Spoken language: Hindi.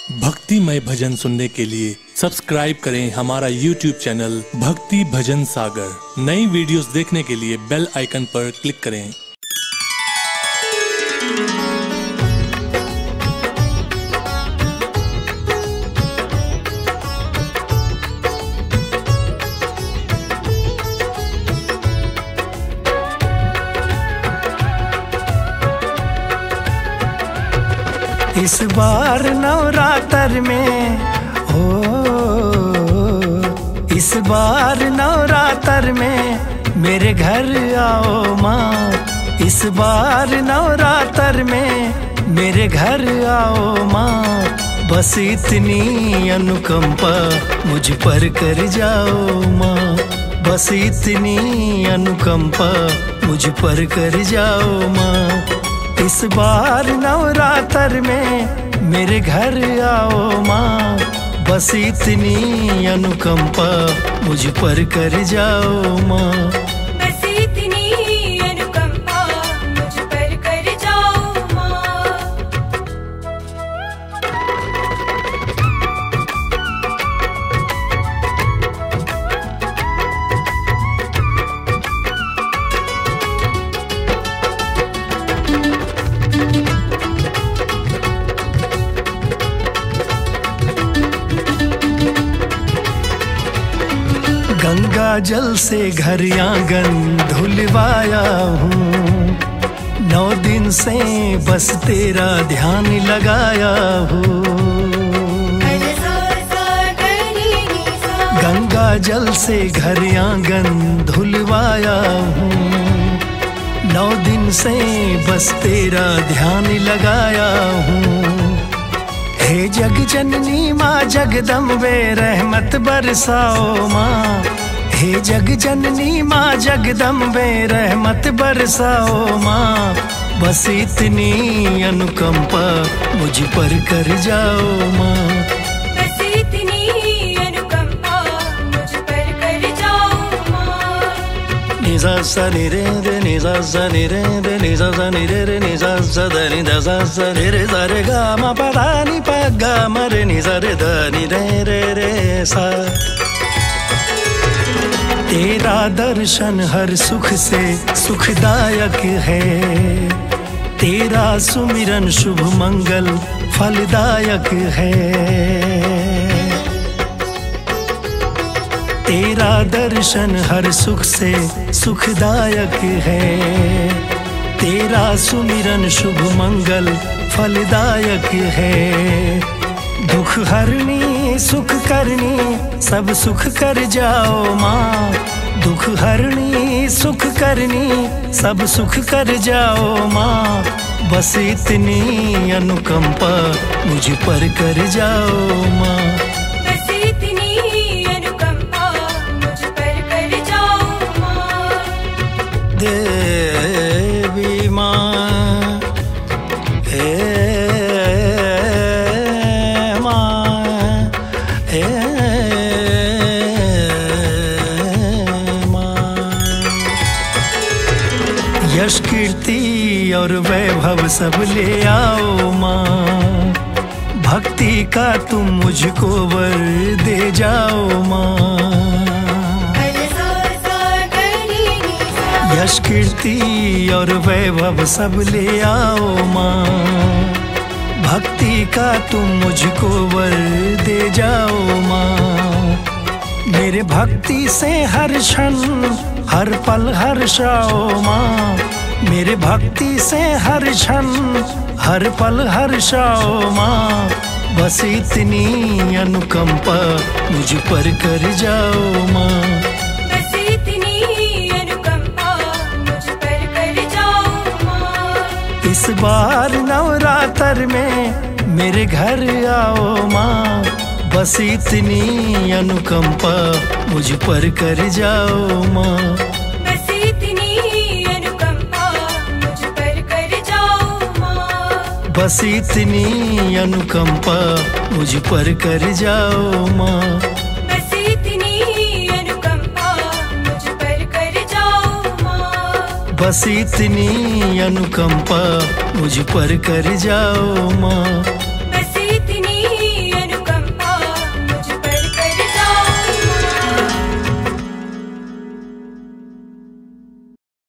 भक्तिमय भजन सुनने के लिए सब्सक्राइब करें हमारा YouTube चैनल भक्ति भजन सागर। नई वीडियोस देखने के लिए बेल आइकन पर क्लिक करें। इस बार नवरात्र में इस बार नवरात्र में मेरे घर आओ माँ। इस बार नवरात्र में मेरे घर आओ माँ। बस इतनी अनुकंपा मुझ पर कर जाओ माँ। बस इतनी अनुकंपा मुझ पर कर जाओ माँ। इस बार नवरात्र में मेरे घर आओ माँ। बस इतनी अनुकंपा मुझ पर कर जाओ माँ। बस इतनी अनुकंपा मुझ पर कर जाओ माँ। गंगा जल से घर आंगन धुलवाया हूँ। 9 दिन से बस तेरा ध्यान लगाया हूँ। गंगा जल से घर आंगन धुलवाया हूँ। 9 दिन से बस तेरा ध्यान लगाया हूँ। हे जग जननी माँ जगदम्बे रहमत बरसाओ माँ। हे जग जननी माँ जगदम्बे रहमत बरसाओ माँ। बस इतनी अनुकंपा मुझ पर कर जाओ माँ। बस इतनी अनुकंपा मुझ पर कर जाओ माँ। निजा सा नि रे रे निजा सा नि रे रे निजा सा नि रे रे निजा सा ध नि ध सा सा रे रे सा रे गा मा पा धा नि पा गा मा रे निजा रे ध नि रे रे रे सा। तेरा दर्शन हर सुख से सुखदायक है। तेरा सुमिरन शुभ मंगल फलदायक है। तेरा दर्शन हर सुख से सुखदायक है। तेरा सुमिरन शुभ मंगल फलदायक है। दुख हरनी सुख करनी सब सुख कर जाओ माँ। दुख हरनी सुख करनी सब सुख कर जाओ माँ। बस इतनी अनुकंपा मुझ पर कर जाओ माँ। बस इतनी अनुकंपा मुझ पर कर जाओ माँ। देवी माँ यश कीर्ति और वैभव सब ले आओ माँ। भक्ति का तुम मुझको वर दे जाओ माँ। यश कीर्ति और वैभव सब ले आओ माँ। भक्ति का तुम मुझको वर दे जाओ माँ। मेरे भक्ति से हर क्षण हर पल हर्षाओ माँ। मेरे भक्ति से हर क्षण हर पल हर्षाओ माँ। बस इतनी अनुकंपा मुझ पर कर जाओ माँ। बस इतनी अनुकंपा मुझ पर कर जाओ माँ। इस बार नवरात्र में मेरे घर आओ माँ। बस इतनी अनुकंपा मुझ पर कर जाओ माँ। बस इतनी अनुकंपा मुझ पर कर जाओ माँ। बस इतनी अनुकंपा मुझ पर कर जाओ माँ। बस इतनी अनुकंपा मुझ पर कर जाओ माँ। बस इतनी अनुकंपा मुझ पर कर जाओ माँ।